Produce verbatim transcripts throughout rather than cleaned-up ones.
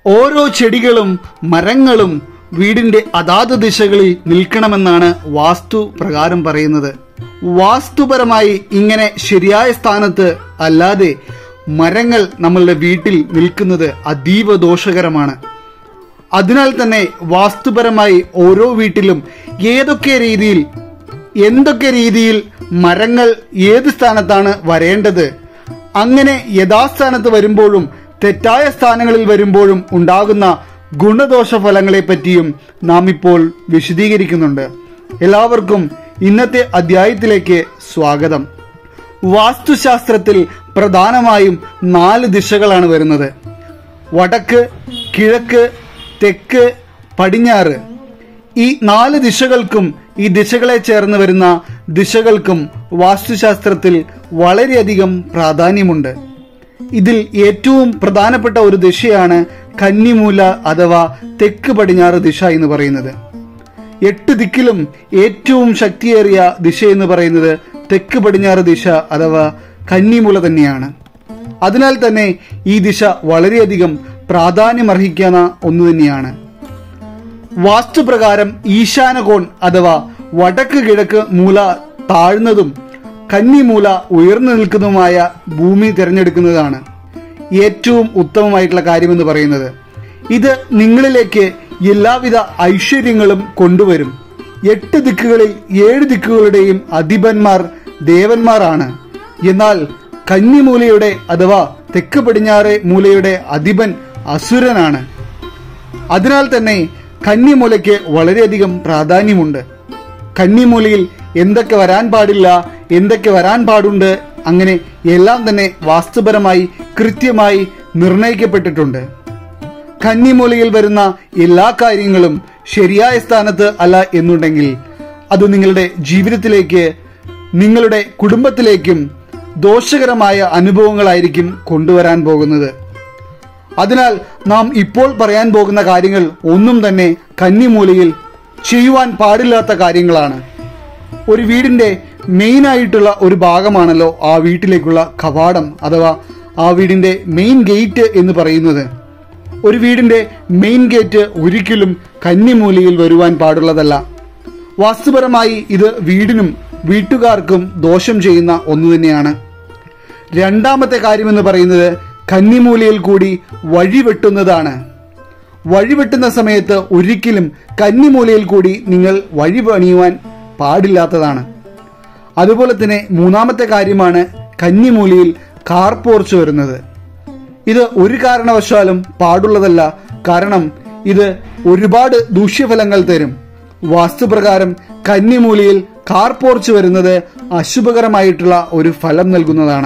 ഓരോ ചെടികളും മരങ്ങളും വീടിന്റെ അതാത് ദിശകളിൽ നിൽക്കണമെന്നാണ് വാസ്തു പ്രകാരം പറയുന്നത്. വാസ്തുപരമായി ഇങ്ങനെ ശരിയായ സ്ഥാനത്ത് അല്ലാതെ മരങ്ങൾ നമ്മളുടെ വീട്ടിൽ നിൽക്കുന്നത് അതീവ ദോഷകരമാണ്. അതിനാൽ തന്നെ വാസ്തുപരമായി ഓരോ വീട്ടിലും ഏതൊക്കെ രീതിയിൽ എന്തൊക്കെ രീതിയിൽ മരങ്ങൾ ഏത് സ്ഥാനത്താണ് വരേണ്ടത്, അങ്ങനെ യഥാസ്ഥാനത്ത് വരുമ്പോഴും തെറ്റായ സ്ഥാനങ്ങളിൽ വരുമ്പോഴും ഉണ്ടാകുന്ന ഗുണദോഷ ഫലങ്ങളെ പറ്റിയും നാം ഇപ്പോൾ വിശദീകരിക്കുന്നുണ്ട്. എല്ലാവർക്കും ഇന്നത്തെ അധ്യായത്തിലേക്ക് സ്വാഗതം. വാസ്തുശാസ്ത്രത്തിൽ പ്രധാനമായും നാല് ദിശകളാണ് വരുന്നത്: വടക്ക്, കിഴക്ക്, തെക്ക്, പടിഞ്ഞാറ്. ഈ നാല് ദിശകൾക്കും ഈ ദിശകളെ ചേർന്ന് വരുന്ന ദിശകൾക്കും വാസ്തുശാസ്ത്രത്തിൽ വളരെയധികം പ്രാധാന്യമുണ്ട്. ഇതിൽ ഏറ്റവും പ്രധാനപ്പെട്ട ഒരു ദിശയാണ് കന്നിമൂല അഥവാ തെക്ക് പടിഞ്ഞാറ് ദിശ എന്ന് പറയുന്നത്. എട്ട് ദിക്കിലും ഏറ്റവും ശക്തിയേറിയ ദിശ എന്ന് പറയുന്നത് തെക്ക് പടിഞ്ഞാറ് ദിശ അഥവാ കന്നിമൂല തന്നെയാണ്. അതിനാൽ തന്നെ ഈ ദിശ വളരെയധികം പ്രാധാന്യമർഹിക്കുന്ന ഒന്നു തന്നെയാണ്. വാസ്തുപ്രകാരം ഈശാനകോൺ അഥവാ വടക്ക് കിഴക്ക് മൂല താഴ്ന്നതും കന്നിമൂല ഉയർന്നു നിൽക്കുന്നതുമായ ഭൂമി തിരഞ്ഞെടുക്കുന്നതാണ് ഏറ്റവും ഉത്തമമായിട്ടുള്ള കാര്യമെന്ന് പറയുന്നത്. ഇത് നിങ്ങളിലേക്ക് എല്ലാവിധ ഐശ്വര്യങ്ങളും കൊണ്ടുവരും. എട്ട് ദിക്കുകളിൽ ഏഴ് ദിക്കുകളുടെയും അധിപന്മാർ ദേവന്മാരാണ്. എന്നാൽ കന്നിമൂലയുടെ അഥവാ തെക്ക് പടിഞ്ഞാറ് മൂലയുടെ അധിപൻ അസുരനാണ്. അതിനാൽ തന്നെ കന്നിമൂലയ്ക്ക് വളരെയധികം പ്രാധാന്യമുണ്ട്. കന്നിമൂലയിൽ എന്തൊക്കെ വരാൻ പാടില്ല, എന്തൊക്കെ വരാൻ പാടുണ്ട്, അങ്ങനെ എല്ലാം തന്നെ വാസ്തുപരമായി കൃത്യമായി നിർണയിക്കപ്പെട്ടിട്ടുണ്ട്. കന്നിമൂലയിൽ വരുന്ന എല്ലാ കാര്യങ്ങളും ശരിയായ സ്ഥാനത്ത് അല്ല എന്നുണ്ടെങ്കിൽ അത് നിങ്ങളുടെ ജീവിതത്തിലേക്ക്, നിങ്ങളുടെ കുടുംബത്തിലേക്കും ദോഷകരമായ അനുഭവങ്ങളായിരിക്കും കൊണ്ടുവരാൻ പോകുന്നത്. അതിനാൽ നാം ഇപ്പോൾ പറയാൻ പോകുന്ന കാര്യങ്ങൾ ഒന്നും തന്നെ കന്നിമൂലയിൽ ചെയ്യുവാൻ പാടില്ലാത്ത കാര്യങ്ങളാണ്. ഒരു വീടിന്റെ മെയിൻ ആയിട്ടുള്ള ഒരു ഭാഗമാണല്ലോ ആ വീട്ടിലേക്കുള്ള കവാടം അഥവാ ആ വീടിന്റെ മെയിൻ ഗേറ്റ് എന്ന് പറയുന്നത്. ഒരു വീടിന്റെ മെയിൻ ഗേറ്റ് ഒരിക്കലും കന്നിമൂലയിൽ വരുവാൻ പാടുള്ളതല്ല. വാസ്തുപരമായി ഇത് വീടിനും വീട്ടുകാർക്കും ദോഷം ചെയ്യുന്ന ഒന്നു തന്നെയാണ്. രണ്ടാമത്തെ കാര്യമെന്ന് പറയുന്നത് കന്നിമൂലയിൽ കൂടി വഴിവെട്ടുന്നതാണ്. വഴിവെട്ടുന്ന സമയത്ത് ഒരിക്കലും കന്നിമൂലയിൽ കൂടി നിങ്ങൾ വഴി പണിയുവാൻ പാടില്ലാത്തതാണ്. അതുപോലെ തന്നെ മൂന്നാമത്തെ കാര്യമാണ് കന്നിമൂലയിൽ കാർ പോർച്ച് വരുന്നത്. ഇത് ഒരു കാരണവശാലും പാടുള്ളതല്ല. കാരണം ഇത് ഒരുപാട് ദൂഷ്യഫലങ്ങൾ തരും. വാസ്തുപ്രകാരം കന്നിമൂലയിൽ കാർ പോർച്ച് വരുന്നത് അശുഭകരമായിട്ടുള്ള ഒരു ഫലം നൽകുന്നതാണ്.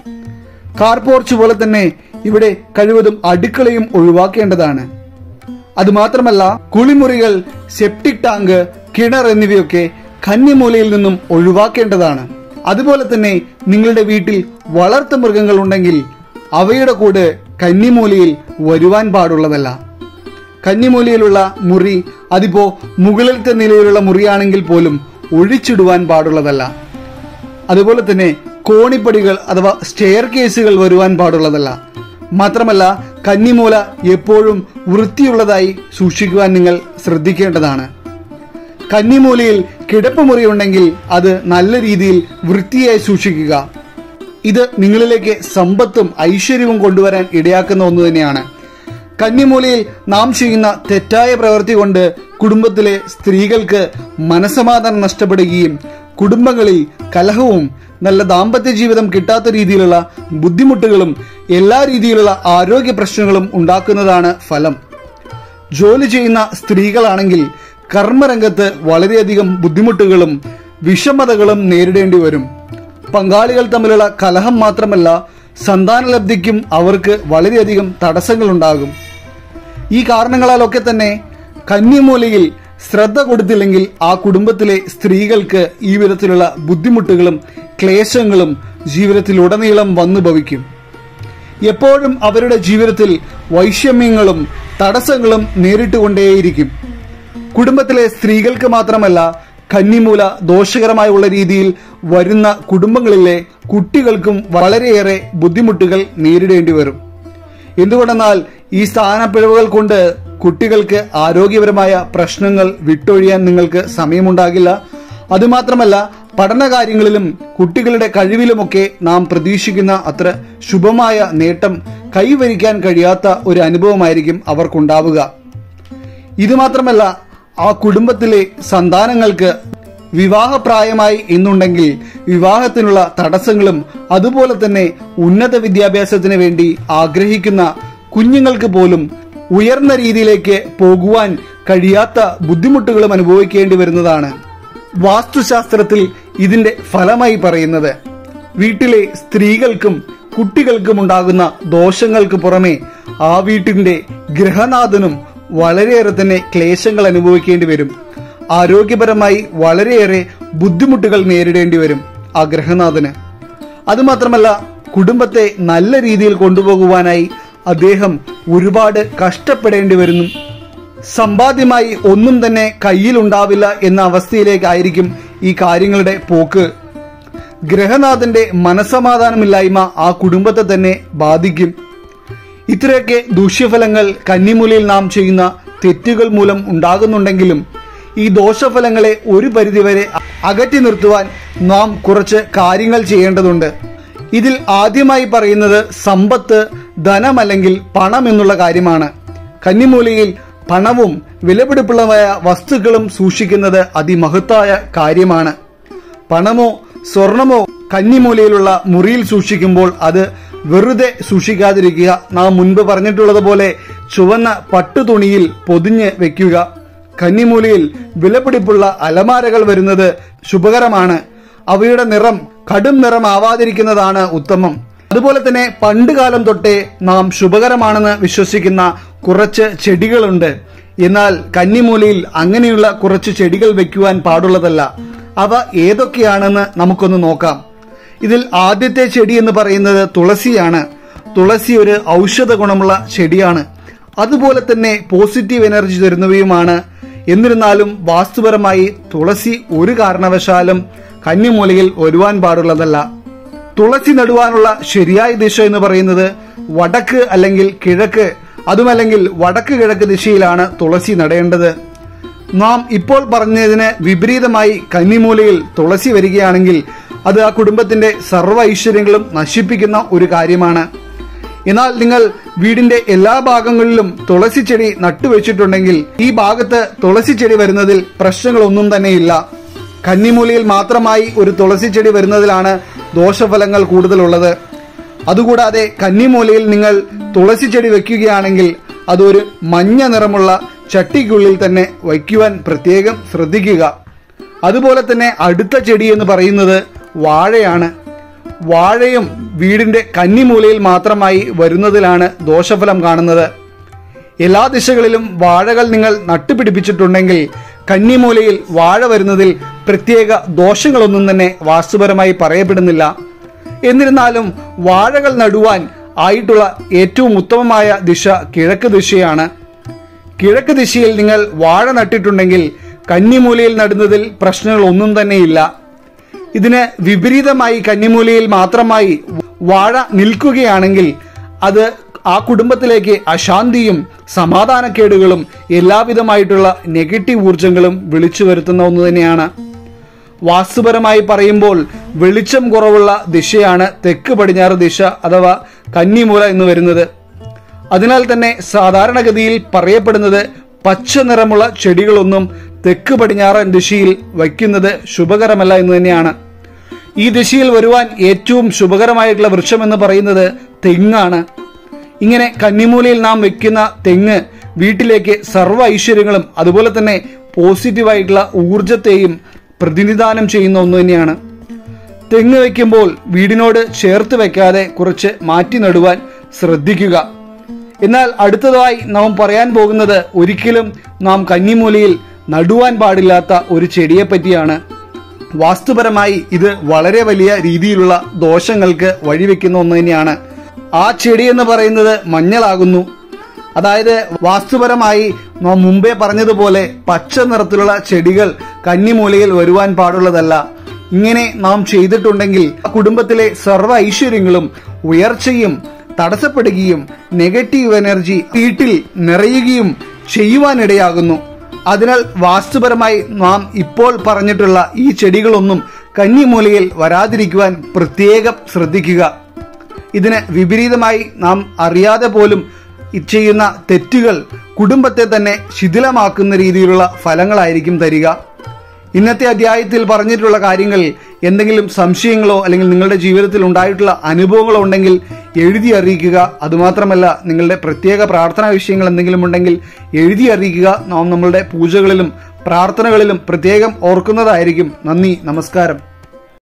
കാർ പോർച്ച് പോലെ തന്നെ ഇവിടെ കഴിവതും അടുക്കളയും ഒഴിവാക്കേണ്ടതാണ്. അതുമാത്രമല്ല കുളിമുറികൾ, സെപ്റ്റിക് ടാങ്ക്, കിണർ എന്നിവയൊക്കെ കന്നിമൂലയിൽ നിന്നും ഒഴിവാക്കേണ്ടതാണ്. അതുപോലെ തന്നെ നിങ്ങളുടെ വീട്ടിൽ വളർത്തു മൃഗങ്ങൾ ഉണ്ടെങ്കിൽ അവയുടെ കൂടെ കന്നിമൂലയിൽ വരുവാൻ പാടുള്ളതല്ല. കന്നിമൂലയിലുള്ള മുറി അതിപ്പോ മുകളിലത്തെ നിലയിലുള്ള മുറിയാണെങ്കിൽ പോലും ഒഴിച്ചിടുവാൻ പാടുള്ളതല്ല. അതുപോലെ തന്നെ കോണിപ്പടികൾ അഥവാ സ്റ്റെയർ കേസുകൾ വരുവാൻ പാടുള്ളതല്ല. മാത്രമല്ല കന്നിമൂല എപ്പോഴും വൃത്തിയുള്ളതായി സൂക്ഷിക്കുവാൻ നിങ്ങൾ ശ്രദ്ധിക്കേണ്ടതാണ്. കന്നിമൂലയിൽ കിടപ്പുമുറി ഉണ്ടെങ്കിൽ അത് നല്ല രീതിയിൽ വൃത്തിയായി സൂക്ഷിക്കുക. ഇത് നിങ്ങളിലേക്ക് സമ്പത്തും ഐശ്വര്യവും കൊണ്ടുവരാൻ ഇടയാക്കുന്ന ഒന്നു തന്നെയാണ്. കന്നിമൂലയിൽ നാം ചെയ്യുന്ന തെറ്റായ പ്രവൃത്തി കൊണ്ട് കുടുംബത്തിലെ സ്ത്രീകൾക്ക് മനസ്സമാധാനം നഷ്ടപ്പെടുകയും കുടുംബങ്ങളിൽ കലഹവും നല്ല ദാമ്പത്യ ജീവിതം കിട്ടാത്ത രീതിയിലുള്ള ബുദ്ധിമുട്ടുകളും എല്ലാ രീതിയിലുള്ള ആരോഗ്യ പ്രശ്നങ്ങളും ഉണ്ടാക്കുന്നതാണ് ഫലം. ജോലി ചെയ്യുന്ന സ്ത്രീകളാണെങ്കിൽ കർമ്മരംഗത്ത് വളരെയധികം ബുദ്ധിമുട്ടുകളും വിഷമതകളും നേരിടേണ്ടി വരും. പങ്കാളികൾ തമ്മിലുള്ള കലഹം മാത്രമല്ല, സന്താനലബ്ധിക്കും അവർക്ക് വളരെയധികം തടസ്സങ്ങൾ ഉണ്ടാകും. ഈ കാരണങ്ങളാലൊക്കെ തന്നെ കന്നിമൂലയിൽ ശ്രദ്ധ കൊടുത്തില്ലെങ്കിൽ ആ കുടുംബത്തിലെ സ്ത്രീകൾക്ക് ഈ വിധത്തിലുള്ള ബുദ്ധിമുട്ടുകളും ക്ലേശങ്ങളും ജീവിതത്തിലുടനീളം വന്നു ഭവിക്കും. എപ്പോഴും അവരുടെ ജീവിതത്തിൽ വൈഷമ്യങ്ങളും തടസ്സങ്ങളും നേരിട്ടുകൊണ്ടേയിരിക്കും. കുടുംബത്തിലെ സ്ത്രീകൾക്ക് മാത്രമല്ല, കന്നിമൂല ദോഷകരമായുള്ള രീതിയിൽ വരുന്ന കുടുംബങ്ങളിലെ കുട്ടികൾക്കും വളരെയേറെ ബുദ്ധിമുട്ടുകൾ നേരിടേണ്ടി വരും. എന്തുകൊണ്ടെന്നാൽ ഈ സ്ഥാനപ്പിഴവുകൾ കൊണ്ട് കുട്ടികൾക്ക് ആരോഗ്യപരമായ പ്രശ്നങ്ങൾ വിട്ടൊഴിയാൻ നിങ്ങൾക്ക് സമയമുണ്ടാകില്ല. അതുമാത്രമല്ല, പഠനകാര്യങ്ങളിലും കുട്ടികളുടെ കഴിവിലുമൊക്കെ നാം പ്രതീക്ഷിക്കുന്ന അത്ര ശുഭമായ നേട്ടം കൈവരിക്കാൻ കഴിയാത്ത ഒരു അനുഭവമായിരിക്കും അവർക്കുണ്ടാവുക. ഇതുമാത്രമല്ല, ആ കുടുംബത്തിലെ സന്താനങ്ങൾക്ക് വിവാഹപ്രായമായി എന്നുണ്ടെങ്കിൽ വിവാഹത്തിനുള്ള തടസ്സങ്ങളും അതുപോലെ തന്നെ ഉന്നത വിദ്യാഭ്യാസത്തിന് വേണ്ടി ആഗ്രഹിക്കുന്ന കുഞ്ഞുങ്ങൾക്ക് പോലും ഉയർന്ന രീതിയിലേക്ക് പോകുവാൻ കഴിയാത്ത ബുദ്ധിമുട്ടുകളും അനുഭവിക്കേണ്ടി വരുന്നതാണ്. വാസ്തുശാസ്ത്രത്തിൽ ഇതിന്റെ ഫലമായി പറയുന്നത് വീട്ടിലെ സ്ത്രീകൾക്കും കുട്ടികൾക്കും ഉണ്ടാകുന്ന ദോഷങ്ങൾക്ക് പുറമെ ആ വീട്ടിന്റെ ഗൃഹനാഥനും വളരെയേറെ തന്നെ ക്ലേശങ്ങൾ അനുഭവിക്കേണ്ടി വരും. ആരോഗ്യപരമായി വളരെയേറെ ബുദ്ധിമുട്ടുകൾ നേരിടേണ്ടി വരും ആ ഗൃഹനാഥന്. അതുമാത്രമല്ല, കുടുംബത്തെ നല്ല രീതിയിൽ കൊണ്ടുപോകുവാനായി അദ്ദേഹം ഒരുപാട് കഷ്ടപ്പെടേണ്ടി വരുന്നു. സമ്പാദ്യമായി ഒന്നും തന്നെ കയ്യിലുണ്ടാവില്ല എന്ന അവസ്ഥയിലേക്കായിരിക്കും ഈ കാര്യങ്ങളുടെ പോക്ക്. ഗൃഹനാഥന്റെ മനസ്സമാധാനമില്ലായ്മ ആ കുടുംബത്തെ തന്നെ ബാധിക്കും. ഇത്രയൊക്കെ ദൂഷ്യഫലങ്ങൾ കന്നിമൂലയിൽ നാം ചെയ്യുന്ന തെറ്റുകൾ മൂലം ഉണ്ടാകുന്നുണ്ടെങ്കിലും ഈ ദോഷഫലങ്ങളെ ഒരു പരിധിവരെ അകറ്റി നിർത്തുവാൻ നാം കുറച്ച് കാര്യങ്ങൾ ചെയ്യേണ്ടതുണ്ട്. ഇതിൽ ആദ്യമായി പറയുന്നത് സമ്പത്ത്, ധനം അല്ലെങ്കിൽ പണം എന്നുള്ള കാര്യമാണ്. കന്നിമൂലയിൽ പണവും വിലപിടിപ്പുള്ളതായ വസ്തുക്കളും സൂക്ഷിക്കുന്നത് അതിമഹത്തായ കാര്യമാണ്. പണമോ സ്വർണമോ കന്നിമൂലയിലുള്ള മുറിയിൽ സൂക്ഷിക്കുമ്പോൾ അത് വെറുതെ സൂക്ഷിക്കാതിരിക്കുക. നാം മുൻപ് പറഞ്ഞിട്ടുള്ളതുപോലെ ചുവന്ന പട്ടുതുണിയിൽ പൊതിഞ്ഞ് വെക്കുക. കന്നിമൂലയിൽ വിലപിടിപ്പുള്ള അലമാരകൾ വരുന്നത് ശുഭകരമാണ്. അവയുടെ നിറം കടും നിറമാവാതിരിക്കുന്നതാണ് ഉത്തമം. അതുപോലെ തന്നെ പണ്ടുകാലം തൊട്ടേ നാം ശുഭകരമാണെന്ന് വിശ്വസിക്കുന്ന കുറച്ച് ചെടികളുണ്ട്. എന്നാൽ കന്നിമൂലയിൽ അങ്ങനെയുള്ള കുറച്ച് ചെടികൾ വെക്കുവാൻ പാടുള്ളതല്ല. അവ ഏതൊക്കെയാണെന്ന് നമുക്കൊന്ന് നോക്കാം. ഇതിൽ ആദ്യത്തെ ചെടി എന്ന് പറയുന്നത് തുളസിയാണ്. തുളസി ഒരു ഔഷധ ഗുണമുള്ള ചെടിയാണ്. അതുപോലെ തന്നെ പോസിറ്റീവ് എനർജി തരുന്നവയുമാണ്. എന്നിരുന്നാലും വാസ്തുപരമായി തുളസി ഒരു കാരണവശാലും കന്നിമൂലയിൽ വരുവാൻ പാടുള്ളതല്ല. തുളസി നടുവാനുള്ള ശരിയായ ദിശ എന്ന് പറയുന്നത് വടക്ക് അല്ലെങ്കിൽ കിഴക്ക്, അതുമല്ലെങ്കിൽ വടക്ക് കിഴക്ക് ദിശയിലാണ് തുളസി നടേണ്ടത്. നാം ഇപ്പോൾ പറഞ്ഞതിന് വിപരീതമായി കന്നിമൂലയിൽ തുളസി വരികയാണെങ്കിൽ അത് ആ കുടുംബത്തിന്റെ സർവ്വ ഐശ്വര്യങ്ങളും നശിപ്പിക്കുന്ന ഒരു കാര്യമാണ്. എന്നാൽ നിങ്ങൾ വീടിന്റെ എല്ലാ ഭാഗങ്ങളിലും തുളസി ചെടി നട്ടുവെച്ചിട്ടുണ്ടെങ്കിൽ ഈ ഭാഗത്ത് തുളസി ചെടി വരുന്നതിൽ പ്രശ്നങ്ങളൊന്നും തന്നെയില്ല. കന്നിമൂലയിൽ മാത്രമായി ഒരു തുളസി ചെടി വരുന്നതിലാണ് ദോഷഫലങ്ങൾ കൂടുതലുള്ളത്. അതുകൂടാതെ കന്നിമൂലയിൽ നിങ്ങൾ തുളസി ചെടി വെക്കുകയാണെങ്കിൽ അതൊരു മഞ്ഞ നിറമുള്ള ചട്ടിക്കുള്ളിൽ തന്നെ വയ്ക്കുവാൻ പ്രത്യേകം ശ്രദ്ധിക്കുക. അതുപോലെ തന്നെ അടുത്ത ചെടി എന്ന് പറയുന്നത് വാഴയാണ്. വാഴയും വീടിന്റെ കന്നിമൂലയിൽ മാത്രമായി വരുന്നതിലാണ് ദോഷഫലം കാണുന്നത്. എല്ലാ ദിശകളിലും വാഴകൾ നിങ്ങൾ നട്ടുപിടിപ്പിച്ചിട്ടുണ്ടെങ്കിൽ കന്നിമൂലയിൽ വാഴ വരുന്നതിൽ പ്രത്യേക ദോഷങ്ങളൊന്നും തന്നെ വാസ്തുപരമായി പറയപ്പെടുന്നില്ല. എന്നിരുന്നാലും വാഴകൾ നടുവാൻ ആയിട്ടുള്ള ഏറ്റവും ഉത്തമമായ ദിശ കിഴക്ക് ദിശയാണ്. കിഴക്ക് ദിശയിൽ നിങ്ങൾ വാഴ നട്ടിട്ടുണ്ടെങ്കിൽ കന്നിമൂലയിൽ നടുന്നതിൽ പ്രശ്നങ്ങൾ ഒന്നും തന്നെയില്ല. ഇതിന് വിപരീതമായി കന്നിമൂലയിൽ മാത്രമായി വാഴ നിൽക്കുകയാണെങ്കിൽ അത് ആ കുടുംബത്തിലേക്ക് അശാന്തിയും സമാധാനക്കേടുകളും എല്ലാവിധമായിട്ടുള്ള നെഗറ്റീവ് ഊർജങ്ങളും വിളിച്ചു വരുത്തുന്ന ഒന്ന് തന്നെയാണ്. വാസ്തുപരമായി പറയുമ്പോൾ വെളിച്ചം കുറവുള്ള ദിശയാണ് തെക്ക് പടിഞ്ഞാറ് ദിശ അഥവാ കന്നിമൂല എന്ന് വരുന്നത്. അതിനാൽ തന്നെ സാധാരണഗതിയിൽ പറയപ്പെടുന്നത് പച്ച നിറമുള്ള ചെടികളൊന്നും തെക്ക് പടിഞ്ഞാറൻ ദിശയിൽ വയ്ക്കുന്നത് ശുഭകരമല്ല എന്ന് തന്നെയാണ്. ഈ ദിശയിൽ വരുവാൻ ഏറ്റവും ശുഭകരമായിട്ടുള്ള വൃക്ഷം എന്ന് പറയുന്നത് തെങ്ങാണ്. ഇങ്ങനെ കന്നിമൂലയിൽ നാം വെക്കുന്ന തെങ്ങ് വീട്ടിലേക്ക് സർവ്വ ഐശ്വര്യങ്ങളും അതുപോലെ തന്നെ പോസിറ്റീവായിട്ടുള്ള ഊർജത്തെയും പ്രതിനിധാനം ചെയ്യുന്ന ഒന്ന് തന്നെയാണ്. തെങ്ങ് വയ്ക്കുമ്പോൾ വീടിനോട് ചേർത്ത് വെക്കാതെ കുറച്ച് മാറ്റി നടുവാൻ ശ്രദ്ധിക്കുക. എന്നാൽ അടുത്തതായി നാം പറയാൻ പോകുന്നത് ഒരിക്കലും നാം കന്നിമൂലയിൽ നടുവാൻ പാടില്ലാത്ത ഒരു ചെടിയെ പറ്റിയാണ്. വാസ്തുപരമായി ഇത് വളരെ വലിയ രീതിയിലുള്ള ദോഷങ്ങൾക്ക് വഴിവെക്കുന്ന ഒന്ന് തന്നെയാണ്. ആ ചെടി എന്ന് പറയുന്നത് മഞ്ഞളാകുന്നു. അതായത് വാസ്തുപരമായി നാം മുമ്പേ പറഞ്ഞതുപോലെ പച്ച നിറത്തിലുള്ള ചെടികൾ കന്നിമൂലയിൽ വരുവാൻ പാടുള്ളതല്ല. ഇങ്ങനെ നാം ചെയ്തിട്ടുണ്ടെങ്കിൽ കുടുംബത്തിലെ സർവ്വ ഐശ്വര്യങ്ങളും ഉയർച്ചയും തടസ്സപ്പെടുകയും നെഗറ്റീവ് എനർജി വീട്ടിൽ നിറയുകയും ചെയ്യുവാനിടയാകുന്നു. അതിനാൽ വാസ്തുപരമായി നാം ഇപ്പോൾ പറഞ്ഞിട്ടുള്ള ഈ ചെടികളൊന്നും കന്നിമൂലയിൽ വരാതിരിക്കുവാൻ പ്രത്യേകം ശ്രദ്ധിക്കുക. ഇതിന് വിപരീതമായി നാം അറിയാതെ പോലും ചെയ്യുന്ന തെറ്റുകൾ കുടുംബത്തെ തന്നെ ശിഥിലമാക്കുന്ന രീതിയിലുള്ള ഫലങ്ങളായിരിക്കും തരിക. ഇന്നത്തെ അധ്യായത്തിൽ പറഞ്ഞിട്ടുള്ള കാര്യങ്ങൾ എന്തെങ്കിലും സംശയങ്ങളോ അല്ലെങ്കിൽ നിങ്ങളുടെ ജീവിതത്തിൽ ഉണ്ടായിട്ടുള്ള അനുഭവങ്ങളോ ഉണ്ടെങ്കിൽ എഴുതി അറിയിക്കുക. അതുമാത്രമല്ല, നിങ്ങളുടെ പ്രത്യേക പ്രാർത്ഥനാ വിഷയങ്ങൾ എന്തെങ്കിലും ഉണ്ടെങ്കിൽ എഴുതി അറിയിക്കുക. നാം നമ്മളുടെ പൂജകളിലും പ്രാർത്ഥനകളിലും പ്രത്യേകം ഓർക്കുന്നതായിരിക്കും. നന്ദി, നമസ്കാരം.